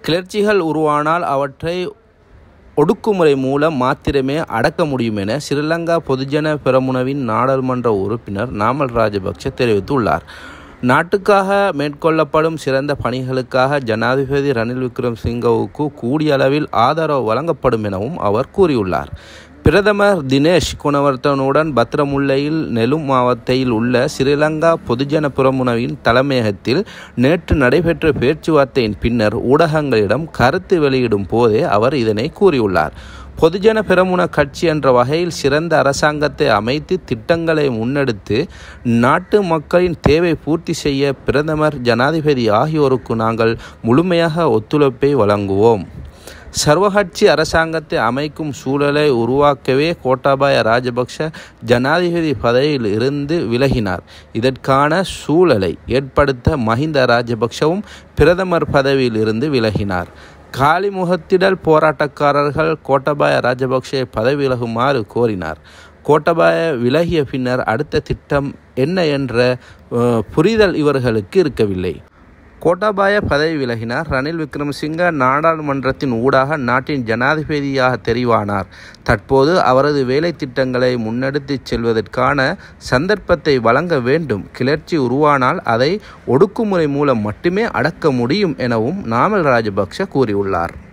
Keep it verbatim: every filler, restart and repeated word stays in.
கிளர்ச்சிகள் உருவானால் அவற்றை ஒடுக்குமுறை மூலம் மாத்திரமே அடக்க முடியும் என ஸ்ரீலங்கா பொதுஜன பெரமுனவின் நாடாளுமன்ற உறுப்பினர் நாமல் ராஜபக்ஷ தெரிவித்துள்ளார். நாட்டுக்காக மேற்கொள்ளப்படும் சிறந்த பணிகளுக்காக ஜனாதிபதி ரணில் விக்ரமசிங்கவுக்கு கூடிய அளவில் ஆதரவு வழங்கப்படும் எனவும் அவர் கூறியுள்ளார். பிரதமர் தினேஷ் குணவர்த்தனுடன் பத்திரமுல்லையில் நெலும் மாவட்டத்தில் உள்ள ஸ்ரீலங்கா பொதுஜன பெரமுனவின் தலைமையகத்தில் நேற்று நடைபெற்ற பேச்சுவார்த்தையின் பின்னர் ஊடகங்களிடம் கருத்து வெளியிடும் போதே அவர் இதனை கூறியுள்ளார். பொதுஜன பெரமுன கட்சி என்ற வகையில் சிறந்த அரசாங்கத்தை அமைத்து திட்டங்களை முன்னெடுத்து நாட்டு மக்களின் தேவை பூர்த்தி செய்ய பிரதமர் ஜனாதிபதி ஆகியோருக்கு நாங்கள் முழுமையாக ஒத்துழைப்பை வழங்குவோம். சர்வகட்சி அரசாங்கத்தை அமைக்கும் சூழலை உருவாக்கவே கோட்டாபாய ராஜபக்ஷ ஜனாதிபதி பதவியில் இருந்து விலகினார். இதற்கான சூழலை ஏற்படுத்த மஹிந்த ராஜபக்ஷவும் பிரதமர் பதவியில் இருந்து விலகினார். காலிமுகத்திடல் போராட்டக்காரர்கள் கோட்டாபாய ராஜபக்ஷவை பதவி விலகுமாறு கோரினார். கோட்டாபாய விலகிய பின்னர் அடுத்த திட்டம் என்ன என்ற புரிதல் இவர்களுக்கு இருக்கவில்லை. கோட்டாபாய பதவி விலகினார். ரணில் விக்ரமசிங்க நாடாளுமன்றத்தின் ஊடாக நாட்டின் ஜனாதிபதியாக தெரிவானார். தற்போது அவரது வேலை திட்டங்களை முன்னெடுத்து செல்வதற்கான சந்தர்ப்பத்தை வழங்க வேண்டும். கிளர்ச்சி உருவானால் அதை ஒடுக்குமுறை மூலம் மட்டுமே அடக்க முடியும் எனவும் நாமல் ராஜபக்ஷ கூறியுள்ளார்.